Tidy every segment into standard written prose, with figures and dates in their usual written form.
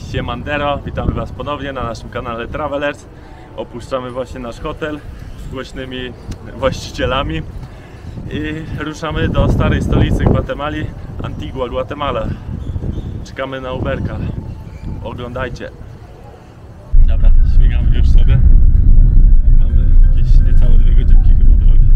Siemandero, witamy Was ponownie na naszym kanale Travelers. Opuszczamy właśnie nasz hotel z głośnymi właścicielami i ruszamy do starej stolicy Gwatemali, Antigua Guatemala. Czekamy na Uberka. Oglądajcie. Dobra, śmigamy już sobie. Mamy jakieś niecałe 2 godzinki chyba drogi.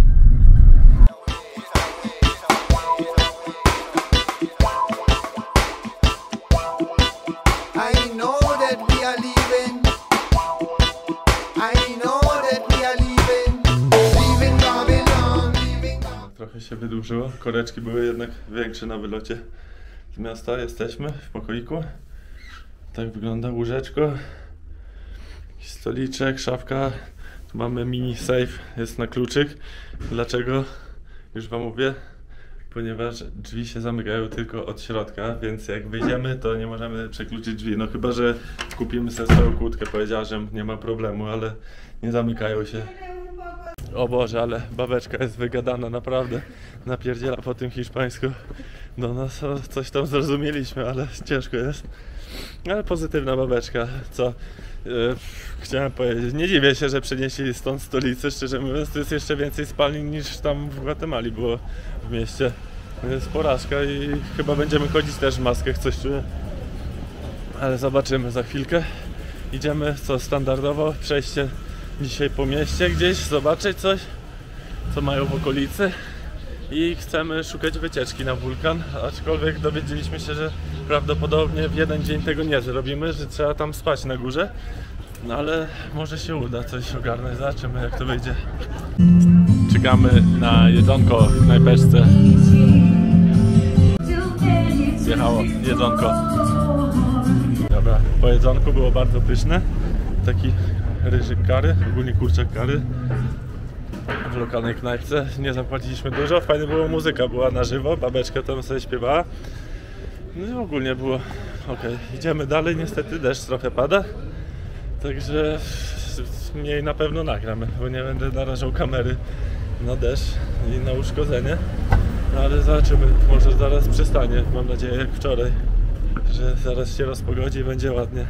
Trochę się wydłużyło, koreczki były jednak większe na wylocie z miasta. Jesteśmy w pokoiku. Tak wygląda łóżeczko, stoliczek, szafka. Tu mamy mini safe, jest na kluczyk. Dlaczego? Już Wam mówię. Ponieważ drzwi się zamykają tylko od środka, więc jak wyjdziemy, to nie możemy przekluczyć drzwi. No chyba że kupimy sobie swoją kłódkę, powiedziała, że nie ma problemu, ale nie zamykają się. O Boże, ale babeczka jest wygadana, naprawdę napierdziela po tym hiszpańsku do nas. Coś tam zrozumieliśmy, ale ciężko jest. Ale pozytywna babeczka, co chciałem powiedzieć. Nie dziwię się, że przenieśli stąd stolicę, szczerze mówiąc. To jest jeszcze więcej spalin niż tam w Gwatemali było w mieście. To jest porażka i chyba będziemy chodzić też w maskach, coś czuję. Ale zobaczymy za chwilkę. Idziemy, co standardowo, przejście dzisiaj po mieście gdzieś, zobaczyć coś, co mają w okolicy. I chcemy szukać wycieczki na wulkan, aczkolwiek dowiedzieliśmy się, że prawdopodobnie w jeden dzień tego nie zrobimy, że trzeba tam spać na górze. No ale może się uda coś ogarnąć, zobaczymy jak to wyjdzie. Czekamy na jedzonko w knajpeczce. Wjechało jedzonko. Dobra, po jedzonku było bardzo pyszne. Taki ryżyk curry, ogólnie kurczak curry. W lokalnej knajpce. Nie zapłaciliśmy dużo, fajnie było, muzyka była na żywo, babeczka tam sobie śpiewała. No i ogólnie było ok. Idziemy dalej, niestety deszcz trochę pada. Także mniej na pewno nagramy, bo nie będę narażał kamery na deszcz i na uszkodzenie. No ale zobaczymy, może zaraz przystanie, mam nadzieję jak wczoraj, że zaraz się rozpogodzi i będzie ładnie.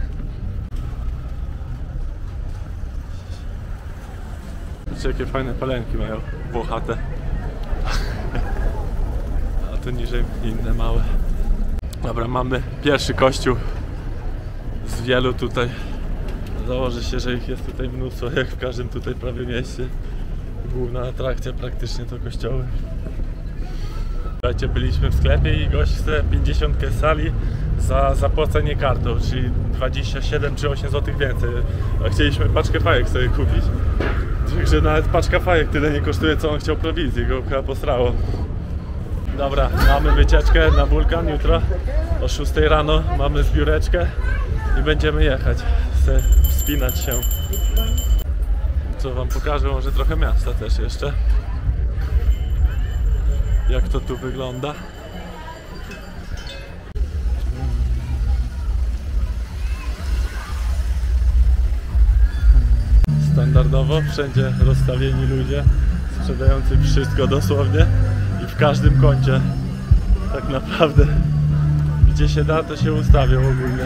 Jakie fajne palenki mają, włochate. A tu niżej inne małe. Dobra, mamy pierwszy kościół z wielu tutaj. Założy się, że ich jest tutaj mnóstwo, jak w każdym tutaj prawie mieście. Główna atrakcja praktycznie to kościoły. Słuchajcie, byliśmy w sklepie i gość chce 50 sali za zapłacenie kartą, czyli 27 czy 8 zł więcej. A chcieliśmy paczkę fajek sobie kupić. Także nawet paczka fajek tyle nie kosztuje, co on chciał prowizji, go chyba posrało. Dobra, mamy wycieczkę na wulkan jutro o 6 rano, mamy zbióreczkę i będziemy jechać, wspinać się. Co Wam pokażę, może trochę miasta też jeszcze. Jak to tu wygląda. Standardowo wszędzie rozstawieni ludzie sprzedający wszystko dosłownie i w każdym kącie tak naprawdę gdzie się da, to się ustawią ogólnie.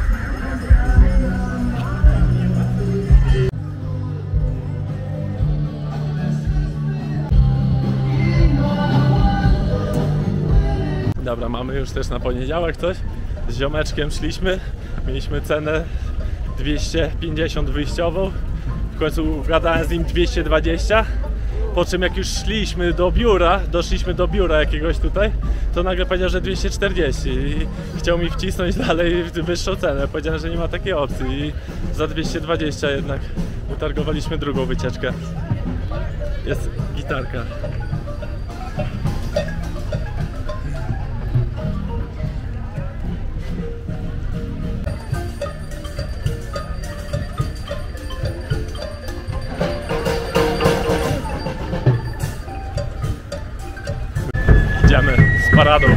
Dobra, mamy już też na poniedziałek coś. Z ziomeczkiem szliśmy, mieliśmy cenę 250 wyjściową. W końcu gadałem z nim 220, po czym jak już szliśmy do biura, doszliśmy do biura jakiegoś tutaj, to nagle powiedział, że 240 i chciał mi wcisnąć dalej wyższą cenę. Powiedziałem, że nie ma takiej opcji i za 220 jednak utargowaliśmy drugą wycieczkę. Jest gitarka. Idziemy z paradą.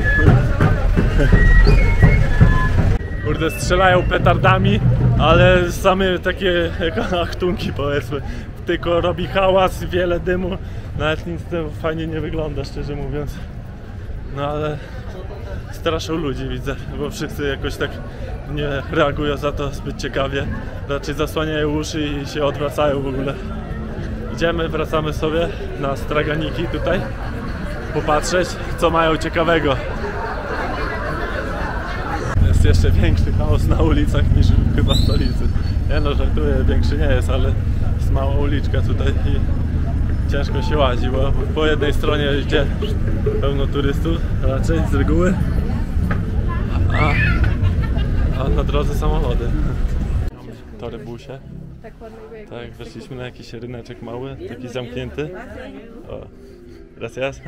Kurde, strzelają petardami, ale same takie achtunki powiedzmy. Tylko robi hałas, wiele dymu. Nawet nic to fajnie nie wygląda, szczerze mówiąc. No ale straszą ludzi, widzę, bo wszyscy jakoś tak nie reagują za to zbyt ciekawie. Raczej zasłaniają uszy i się odwracają w ogóle. Idziemy, wracamy sobie na straganiki tutaj, popatrzeć, co mają ciekawego. Jest jeszcze większy chaos na ulicach niż chyba w stolicy. Nie no, żartuję, większy nie jest, ale jest mała uliczka tutaj i ciężko się łazi, bo po jednej stronie idzie pełno turystów, raczej z reguły, a na drodze samochody. Torybusie. Tak, weszliśmy na jakiś ryneczek mały, taki zamknięty. O, gracias.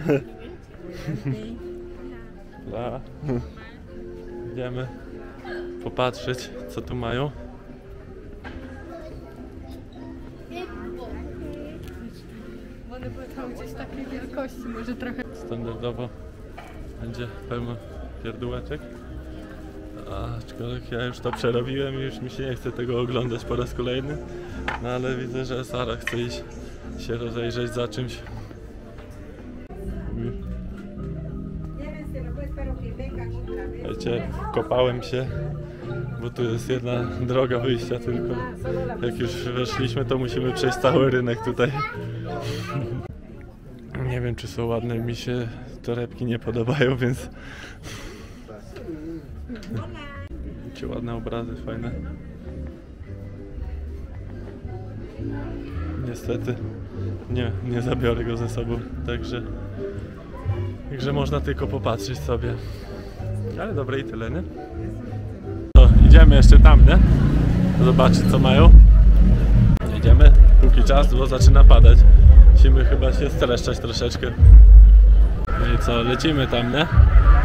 Idziemy popatrzeć, co tu mają. One były gdzieś takiej wielkości, może trochę. Standardowo będzie pełno pierdółeczek. Aczkolwiek ja już to przerobiłem i już mi się nie chce tego oglądać po raz kolejny. No ale widzę, że Sara chce iść się rozejrzeć za czymś. Wiecie, kopałem się, bo tu jest jedna droga wyjścia tylko. Jak już weszliśmy, to musimy przejść cały rynek tutaj. Nie wiem, czy są ładne, mi się torebki nie podobają, więc... Widzicie, ładne obrazy, fajne. Niestety nie zabiorę go ze sobą, także można tylko popatrzeć sobie. Ale dobre i tyle, nie? To idziemy jeszcze tam, nie? Zobaczyć, co mają. Idziemy, póki czas, bo zaczyna padać. Musimy chyba się streszczać troszeczkę. No i co, lecimy tam, nie?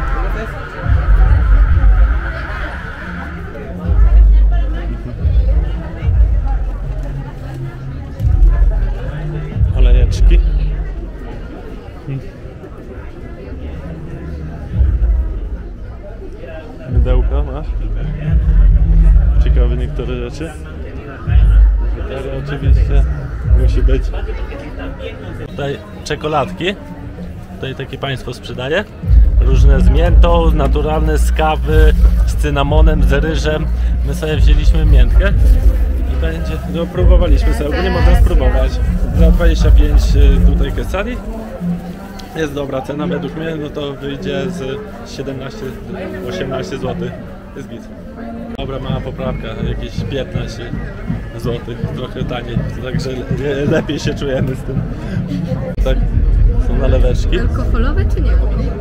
Olejeczki. Mydełka masz? Ciekawe niektóre rzeczy. Ale oczywiście musi być. Tutaj czekoladki. Tutaj takie państwo sprzedaje. Różne z miętą, naturalne z kawy, z cynamonem, z ryżem. My sobie wzięliśmy miętkę. I będzie, no próbowaliśmy sobie, bo nie można spróbować. Za 25 tutaj quesadii. Jest dobra cena według mnie, no to wyjdzie z 17-18 zł. Jest git. Dobra, mała poprawka, jakieś 15 zł, trochę taniej, także lepiej się czujemy z tym. Tak, są naleweczki. Alkoholowe czy nie?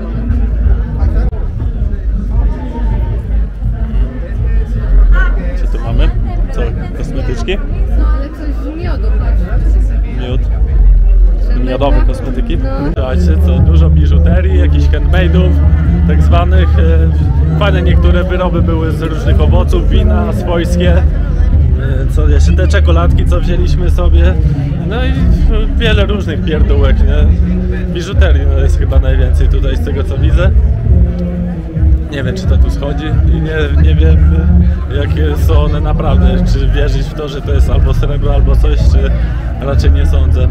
Co tu mamy? Co? Kosmetyczki? No ale coś z miodu. Miód. Miodowe kosmetyki. Zobaczcie, co dużo biżuterii, jakichś handmade'ów, tak zwanych. Fajne niektóre wyroby były z różnych owoców, wina swojskie. Co jeszcze te czekoladki, co wzięliśmy sobie. No i wiele różnych pierdółek, nie? Biżuterii no jest chyba najwięcej tutaj z tego, co widzę. Nie wiem, czy to tu schodzi i nie wiem, jakie są one naprawdę. Czy wierzyć w to, że to jest albo srebro, albo coś, czy raczej nie sądzę.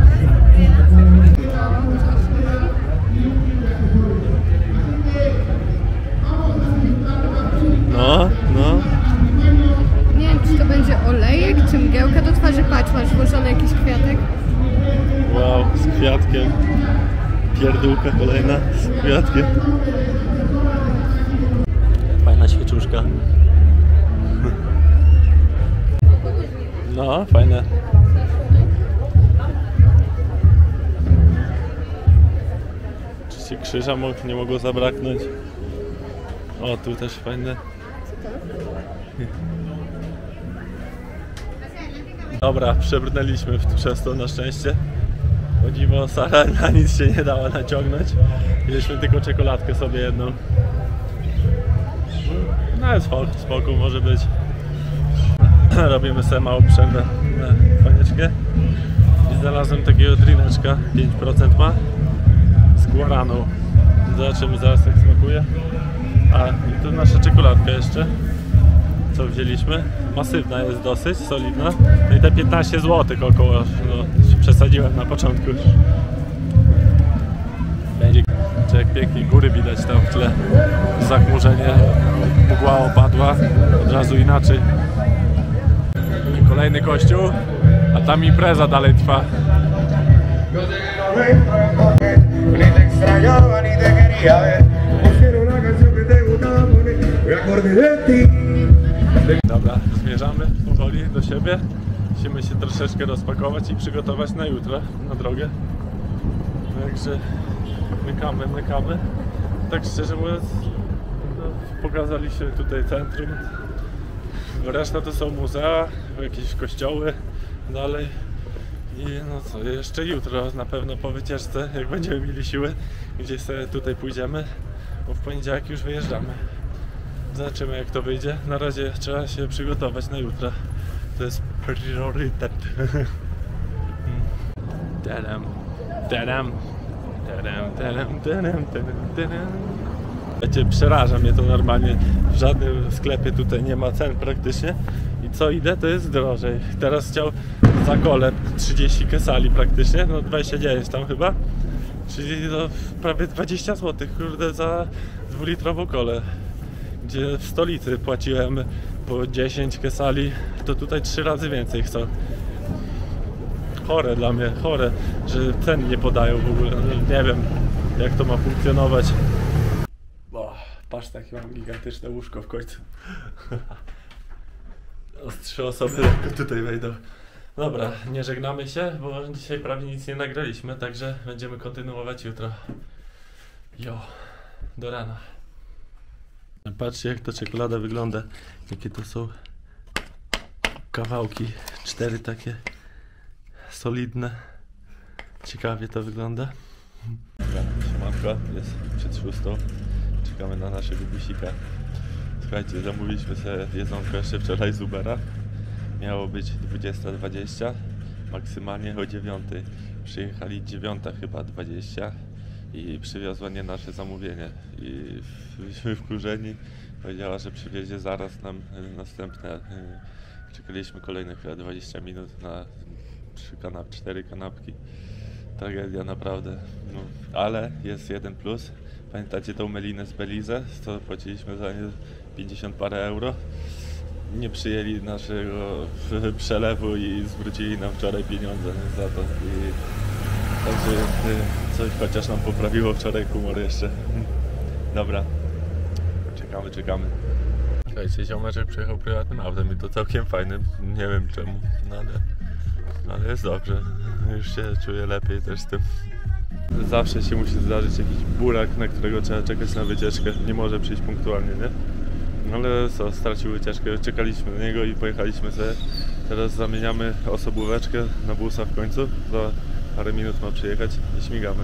No. Nie wiem, czy to będzie olejek, czy mgiełka do twarzy. Patrz, masz włożony jakiś kwiatek. Wow, z kwiatkiem. Pierdółka kolejna z kwiatkiem. Fajna świeczuszka. No, fajne. Oczywiście krzyża nie mogło zabraknąć. O, tu też fajne. Dobra, przebrnęliśmy przez to na szczęście. O dziwo, Sara na nic się nie dała naciągnąć. Wzięliśmy tylko czekoladkę sobie jedną. No jest spoko, może być. Robimy sobie małą przerwę na fajeczkę. I znalazłem takiego drineczka, 5% ma, z guaraną. Zobaczymy zaraz, jak smakuje. A i tu nasza czekoladka jeszcze, co wzięliśmy. Masywna jest dosyć, solidna. No i te 15 zł około, no przesadziłem na początku. Będzie Zobaczcie, jak pięknie góry widać tam w tle. Zachmurzenie, mgła opadła, od razu inaczej. Kolejny kościół, a tam impreza dalej trwa. Dobra, zmierzamy powoli do siebie. Musimy się troszeczkę rozpakować i przygotować na jutro, na drogę. Także mykamy. Tak szczerze mówiąc, no, pokazaliśmy tutaj centrum. Reszta to są muzea, jakieś kościoły dalej. I no co, jeszcze jutro na pewno po wycieczce, jak będziemy mieli siły, gdzieś sobie tutaj pójdziemy, bo w poniedziałek już wyjeżdżamy. Zobaczymy, jak to wyjdzie. Na razie trzeba się przygotować na jutro. To jest priorytet. Wiecie, przeraża mnie to normalnie. W żadnym sklepie tutaj nie ma cen praktycznie. I co idę, to jest drożej. Teraz chciał za kolę 30 kesali praktycznie, no 29 tam chyba. Czyli no prawie 20 zł, kurde, za 2-litrową kolę. Gdzie w stolicy płaciłem po 10 kesali, to tutaj 3 razy więcej chcą. Chore dla mnie, chore, że cen nie podają w ogóle. No, nie wiem, jak to ma funkcjonować. Patrz, takie mam gigantyczne łóżko w końcu. Z 3 osoby lekko tutaj wejdą. Dobra, nie żegnamy się, bo dzisiaj prawie nic nie nagraliśmy, także będziemy kontynuować jutro. Jo, do rana. Patrzcie, jak ta czekolada wygląda. Jakie to są kawałki. 4 takie solidne. Ciekawie to wygląda. Dobra, siemanko, jest przed 6. Czekamy na naszego busika. Słuchajcie, zamówiliśmy sobie jedzonko jeszcze wczoraj z Ubera. Miało być 20:20, maksymalnie o 9. Przyjechali 9 chyba 20 i przywiozła nie nasze zamówienie. I byliśmy wkurzeni. Powiedziała, że przywiezie zaraz nam następne. Czekaliśmy kolejne chyba 20 minut na 4 kanapki. Tragedia naprawdę. No, ale jest jeden plus. Pamiętacie tą melinę z Belize? To płaciliśmy za nie 50 parę euro. Nie przyjęli naszego przelewu i zwrócili nam wczoraj pieniądze za to. I także coś chociaż nam poprawiło wczoraj humor jeszcze. Dobra, czekamy. Słuchajcie, ziomeczek przyjechał prywatnym autem i to całkiem fajnym. Nie wiem czemu, ale jest dobrze. Już się czuję lepiej też z tym. Zawsze się musi zdarzyć jakiś burak, na którego trzeba czekać na wycieczkę. Nie może przyjść punktualnie, nie? Ale co, stracił wycieczkę, czekaliśmy na niego i pojechaliśmy sobie. Teraz zamieniamy osobóweczkę na busa w końcu. Za parę minut ma przyjechać i śmigamy.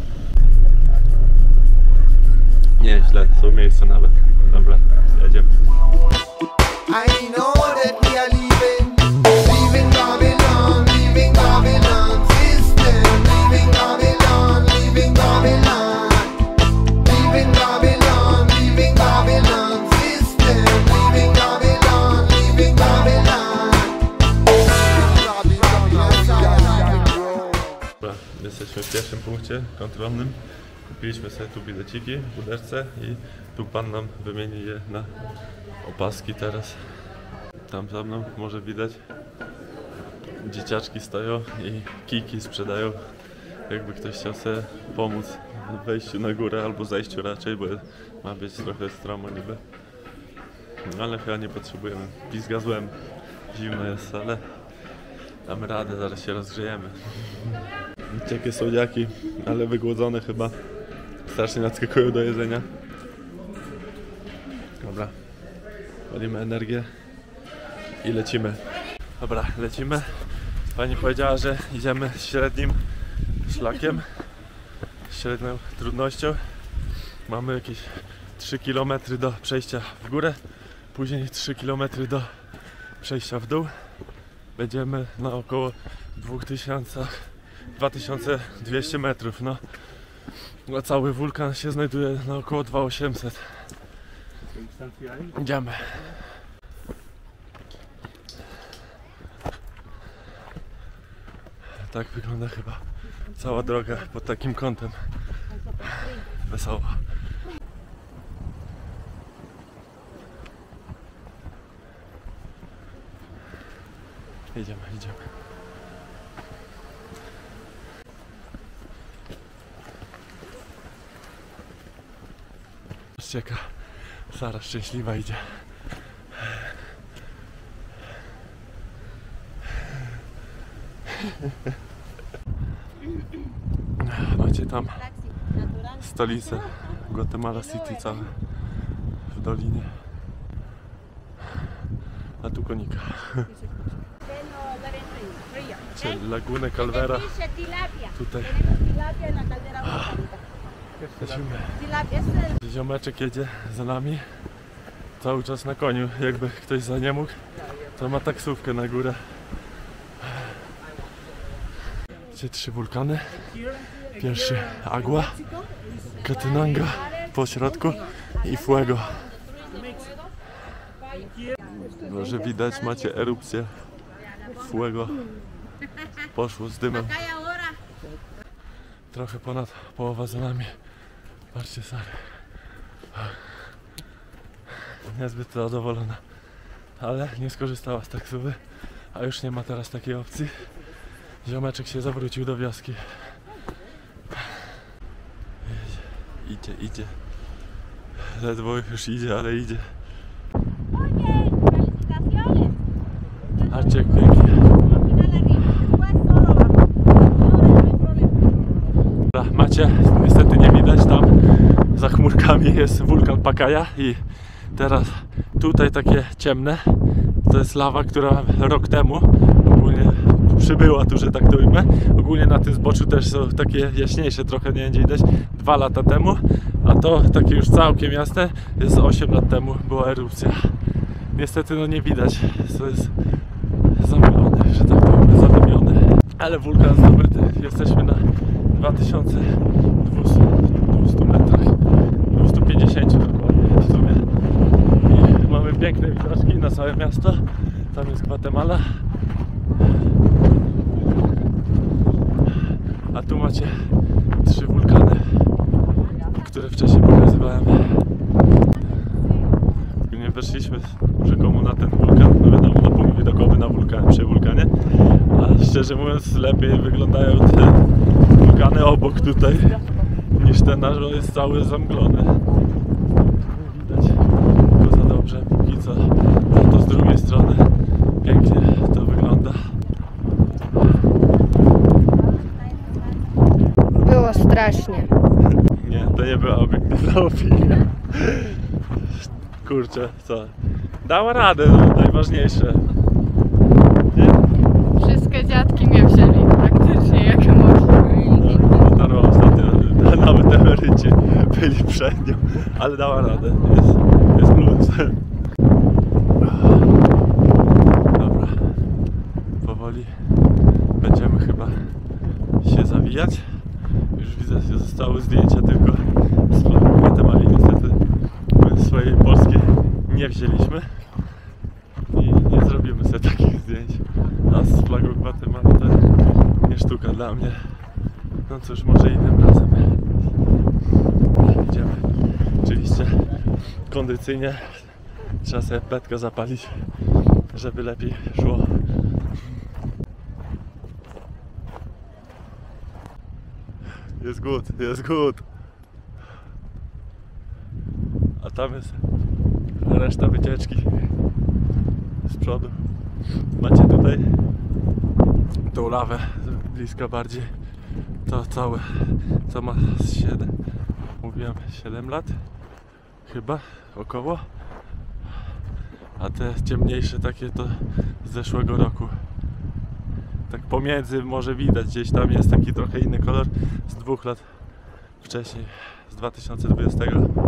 Nieźle, są miejsca nawet. Dobra, jedziemy. I know that we are leaving Babylon, leaving Babylon system, leaving Babylon, leaving Babylon, leaving Babylon, leaving Babylon system, leaving Babylon, leaving Babylon. Dobra, jesteśmy w pierwszym punkcie kontrolnym. Kupiliśmy sobie tu bileciki w buderce i tu pan nam wymieni je na opaski teraz. Tam za mną może widać, dzieciaczki stoją i kijki sprzedają, jakby ktoś chciał sobie pomóc w wejściu na górę albo zejściu raczej, bo ma być trochę stromo niby. Ale chyba nie potrzebujemy. Pizga złem, zimno jest, ale damy radę, zaraz się rozgrzejemy. Widzicie, jakie słodziaki, ale wygłodzone chyba. Strasznie nadskakują do jedzenia. Dobra, walimy energię i lecimy. Dobra, lecimy. Pani powiedziała, że idziemy średnim szlakiem, średnią trudnością. Mamy jakieś 3 km do przejścia w górę, później 3 km do przejścia w dół. Będziemy na około 2200 metrów. No, cały wulkan się znajduje na około 2800. Idziemy. Tak wygląda chyba cała droga pod takim kątem. wesoło. Idziemy. Zobaczcie, jaka Sara szczęśliwa idzie. Macie tam stolicę Guatemala City całe w dolinie. A tu konika. Lagunę Calvera. Tutaj. Ziomeczek jedzie za nami. Cały czas na koniu. Jakby ktoś za nie mógł, to ma taksówkę na górę. Gdzie 3 wulkany. Pierwszy Agua, Catenanga po środku i Fuego. Może widać, macie erupcję Fuego. Poszło z dymem. Trochę ponad połowa za nami. Patrzcie, Sary. Niezbyt zadowolona. Ale nie skorzystała z taksówy. A już nie ma teraz takiej opcji. Ziomeczek się zawrócił do wioski. Idzie. Ledwo już idzie, ale idzie. Patrzcie, jak pięknie. Macie, niestety nie widać, tam za chmurkami jest wulkan Pacaya i teraz tutaj takie ciemne, to jest lawa, która rok temu ogólnie przybyła tu, że tak to ujmę. Ogólnie na tym zboczu też są takie jaśniejsze, trochę nie będzie widać, 2 lata temu, a to takie już całkiem jasne, jest 8 lat temu była erupcja. Niestety no nie widać, to jest zamglone, że tak powiem, zadymione. Ale wulkan zdobyty, jesteśmy na 2200 metrach, 250 dokładnie w sumie. I mamy piękne widoczki na całe miasto. Tam jest Guatemala. A tu macie 3 wulkany, które wcześniej pokazywałem. Nie weszliśmy rzekomo na ten wulkan, no wiadomo, na punkt widokowy na wulkanie, przy wulkanie. A szczerze mówiąc lepiej wyglądają te wulkany obok tutaj niż ten nasz, jest cały zamglony. Nie widać go za dobrze, póki co. To z drugiej strony pięknie to wygląda. Było strasznie. Nie, to nie była obiektywna opinia. Kurczę, co? Dała radę, no, najważniejsze. Nie? Wszystkie dziadki mnie wzięli, praktycznie jakie można. No, ostatnio nawet emeryci byli przed nią, ale dała radę, jest plus. Dobra, powoli będziemy chyba się zawijać. Już widzę, że zostały zdjęcia tylko z flagu Gwatemali. Niestety my swojej polskiej nie wzięliśmy i nie zrobimy sobie takich zdjęć. A z flagą Gwatemali to nie sztuka dla mnie. No cóż, może innym razem. Idziemy. Oczywiście kondycyjnie trzeba sobie petkę zapalić, żeby lepiej szło. Jest good. A tam jest reszta wycieczki z przodu. Macie tutaj tą lawę bliska bardziej. To całe, co ma 7 lat chyba, około. A te ciemniejsze takie to z zeszłego roku. Tak pomiędzy może widać, gdzieś tam jest taki trochę inny kolor z 2 lat wcześniej, z 2020.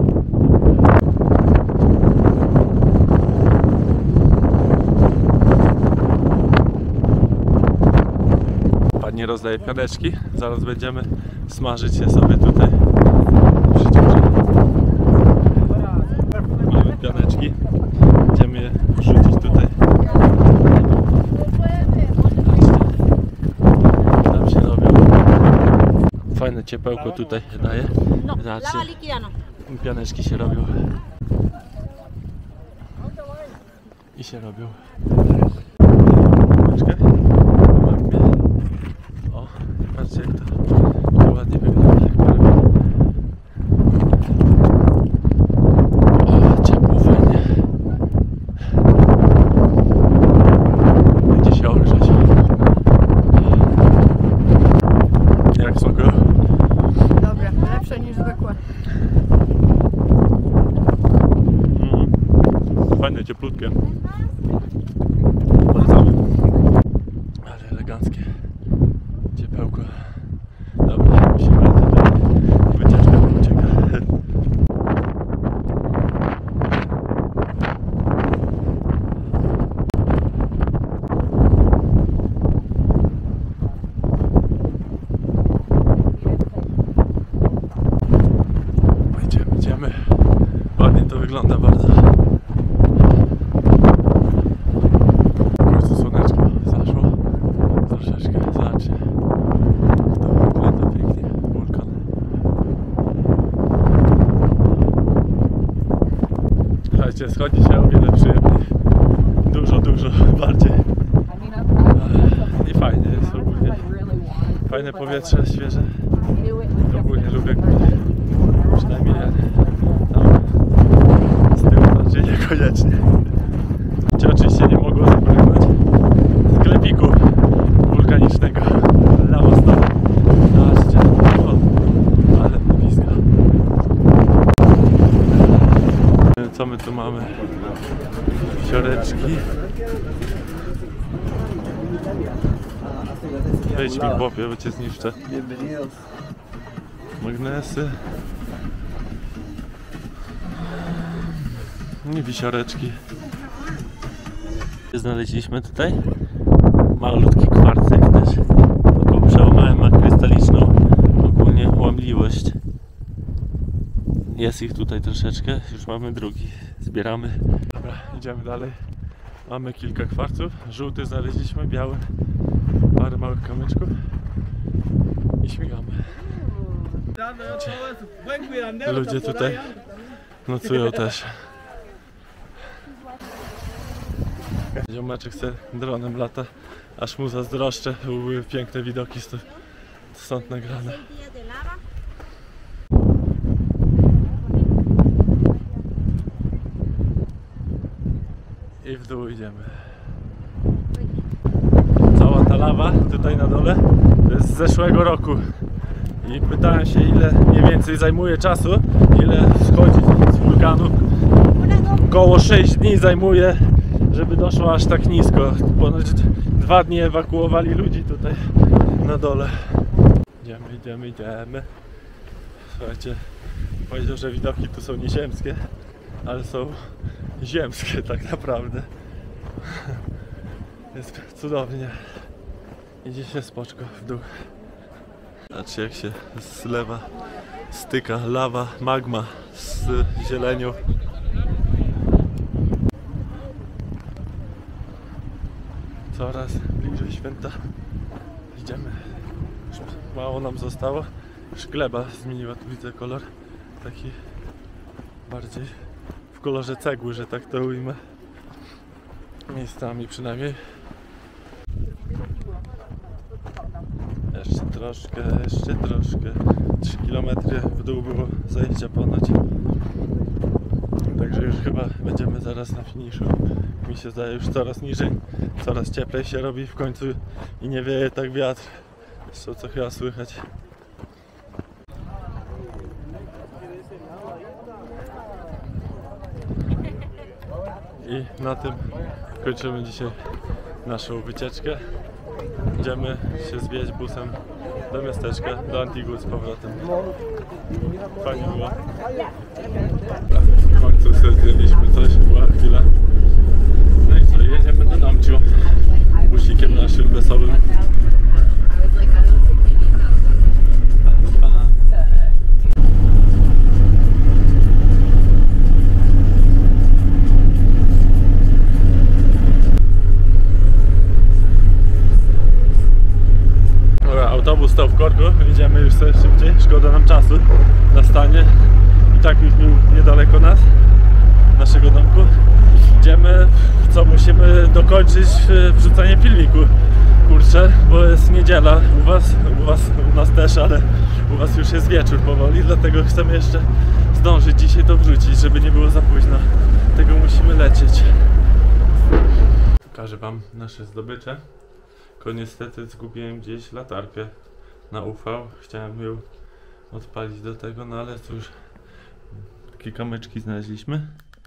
Pani rozdaje pianeczki, zaraz będziemy smażyć je sobie tutaj przy dziurze. Mamy pianeczki, będziemy je rzucić tutaj. fajne ciepełko tutaj daje. Zobaczcie, Lava líquida no. pianeczki się robią. I się robią. O, patrzcie jak to ładnie wygląda. O, ciepło, fajnie. Będzie się ogrzać. Jak smakuje? Dobra, lepsze niż zwykłe. Fajne, cieplutkie. Polecamy. Ale eleganckie. Ciepełko. Dobra, musimy tutaj. Wycieczka ucieka. Idziemy. Ładnie to wygląda bardzo. W końcu słoneczko zaszło. Troszeczkę, zobaczcie. To wygląda pięknie. Wulkan. Słuchajcie, schodzi się o wiele przyjemniej. Dużo bardziej. I fajnie jest ogólnie. Fajne powietrze, świeże. Ogólnie lubię, przynajmniej ja tam z tyłu, znaczy niekoniecznie. Oczywiście nie mogło zabraknąć sklepiku wulkanicznego Lawostone. Zobaczcie, ale blisko. Co my tu mamy? Sioreczki. Wejdź mi chłopie, bo cię zniszczę. Magnesy. I wisioreczki. Znaleźliśmy tutaj malutki kwarcek też. Taką przełamałem krystaliczną ogólnie łamliwość. Jest ich tutaj troszeczkę, już mamy drugi. Zbieramy. Dobra, idziemy dalej. Mamy kilka kwarców. Żółty znaleźliśmy, biały. Parę małych kamyczków. I śmigamy. Ludzie tutaj nocują też. Ziomeczek se dronem lata, aż mu zazdroszczę, były piękne widoki stąd nagrane. I w dół idziemy. Cała ta lawa tutaj na dole to jest z zeszłego roku. I pytałem się, ile mniej więcej zajmuje czasu, ile schodzi z wulkanu. Około 6 dni zajmuje, żeby doszło aż tak nisko. Ponad 2 dni ewakuowali ludzi tutaj na dole. Idziemy. Słuchajcie, powiedział, że widoki tu są nieziemskie, ale są ziemskie tak naprawdę. Jest cudownie. Idzie się spoczko w dół. Zobaczcie jak się zlewa, styka lawa, magma z zielenią. Coraz bliżej święta. Idziemy. Już mało nam zostało. Już gleba zmieniła, tu widzę kolor. Taki bardziej w kolorze cegły, że tak to ujmę. Miejscami przynajmniej. Jeszcze troszkę. 3 km w dół było zejścia ponoć. Także już chyba będziemy zaraz na finiszu. Mi się zdaje już coraz niżej, coraz cieplej się robi w końcu i nie wieje tak wiatr. Zresztą co chyba słychać. I na tym kończymy dzisiaj naszą wycieczkę. Idziemy się zwieźć busem do miasteczka, do Antigua z powrotem. Fajnie było. W końcu sobie zjedliśmy coś, była chwila. No i co, jedziemy do Namciu busikiem naszym wesołym. Autobus stał w korku, idziemy już sobie szybciej, szkoda nam czasu na stanie. I tak już był niedaleko nas, naszego domku. Idziemy, co musimy dokończyć wrzucanie filmiku. Kurczę, bo jest niedziela u nas też, ale u was już jest wieczór powoli, dlatego chcemy jeszcze zdążyć dzisiaj to wrzucić, żeby nie było za późno. Tego musimy lecieć. Pokażę wam nasze zdobycze. Tylko niestety zgubiłem gdzieś latarkę na UV. Chciałem ją odpalić do tego, no ale cóż, takie kamyczki znaleźliśmy.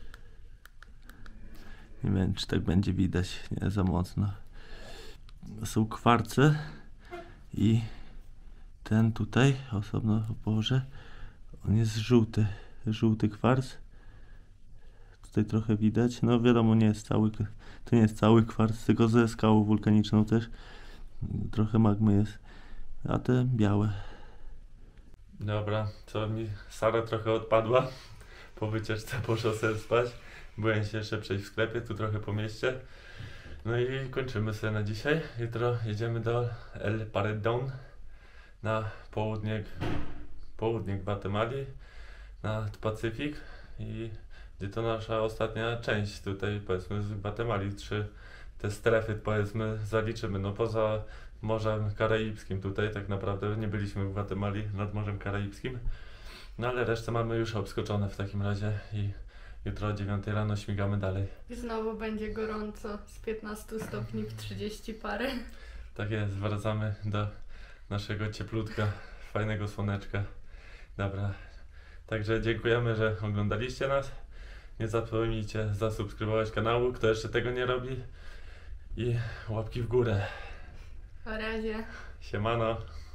Nie wiem, czy tak będzie widać, nie za mocno. Są kwarce i ten tutaj, osobno położę, on jest żółty kwarc. Tutaj trochę widać, no wiadomo, to nie jest cały kwarc, tylko ze skałą wulkaniczną też. Trochę magmy jest, a te białe. Dobra, co mi Sara trochę odpadła. Po wycieczce poszła sobie spać. Byłem się jeszcze przejść w sklepie, tu trochę po mieście. No i kończymy sobie na dzisiaj. Jutro jedziemy do El Paredón na południe Gwatemali, na Pacyfik i gdzie to nasza ostatnia część tutaj, powiedzmy, z Gwatemali. Te strefy, powiedzmy, zaliczymy, no poza Morzem Karaibskim tutaj tak naprawdę nie byliśmy w Gwatemali nad Morzem Karaibskim, no ale resztę mamy już obskoczone w takim razie i jutro o 9 rano śmigamy dalej. Znowu będzie gorąco, z 15 stopni w 30 parę. Tak jest, wracamy do naszego cieplutka, fajnego słoneczka. Dobra, także dziękujemy, że oglądaliście nas. Nie zapomnijcie zasubskrybować kanału, kto jeszcze tego nie robi. I łapki w górę. Na razie. Siemano.